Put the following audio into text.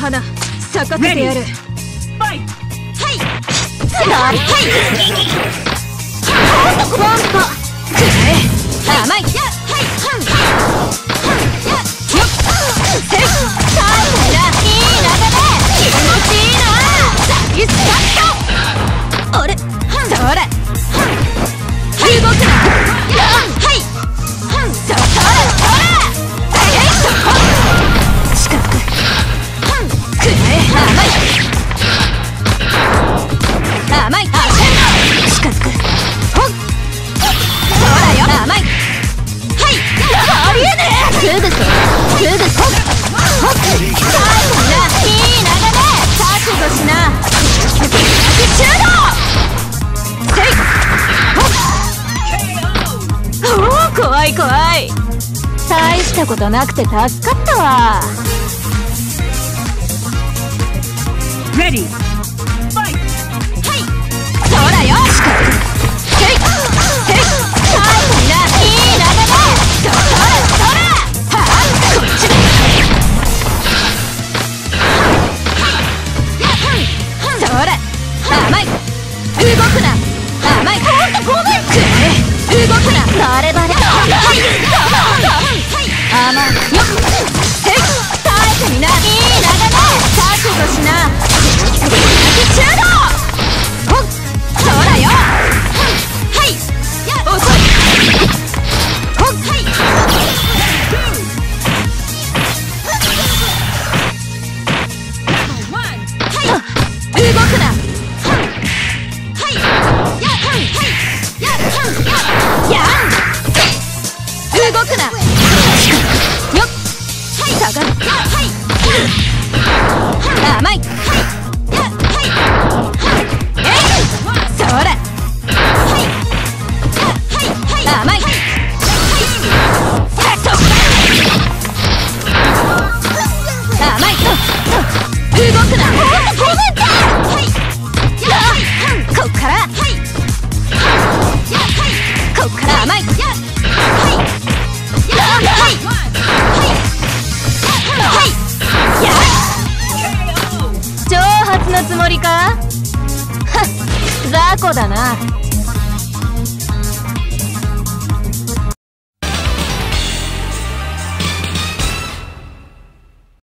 花咲かせてやる。 はい。 はい。ポンポくらえ。甘い。最後だ。いい流れ。気持ちいいな。サイスカット。あれ。それ。動くな。はい。それ。近づく。くらえ。甘い。近づく。ほっ。そうだよ。甘い。はい。ありえねえ。すぐほっ。ほっ。最後だ。いい流れ。覚悟しな。中道。せい。ほっ。おお、怖い怖い。大したことなくて助かったわ。 Ready. そうだよ。近づく。せい。最後にな。いい流れ。それ。はあ、こっちだ。それ。甘い。動くな。甘い。ほんとごめん。くれ。動くな。バレバレ。甘い。よっ。せい。耐えてみな。いい流れ。覚悟しな。中道。ほっ。そうだよ。はい。遅い。ほっ。動くな。動くな。よっ。下がる。甘い。それ。甘い。甘い。動くな。こっから。こっから甘い。挑発のつもりか。雑魚だな。